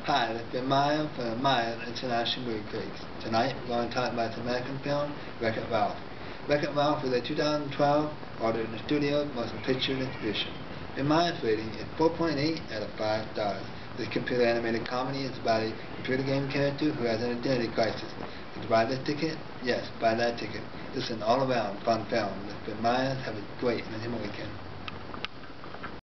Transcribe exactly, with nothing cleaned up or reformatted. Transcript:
Hi, this is Maya from the Maya International Movie Critics. Tonight we're going to talk about the American film Wreck-It Ralph. Wreck-It Ralph was a two thousand twelve ordered in the studio motion picture distribution. The Maya's rating is four point eight out of five stars. This computer animated comedy is about a computer game character who has an identity crisis. Did you buy this ticket? Yes, buy that ticket. This is an all-around fun film. The Mayas have a great entertainment weekend.